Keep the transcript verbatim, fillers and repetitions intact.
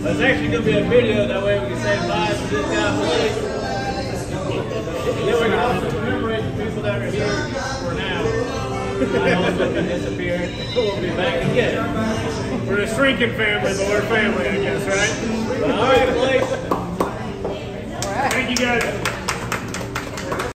There's actually going to be a video, that way we can save lives for this guy police. Then we can also commemorate the people that are here for now. I also can disappear. We'll be back again. We're a shrinking family, but we're family, I guess, right?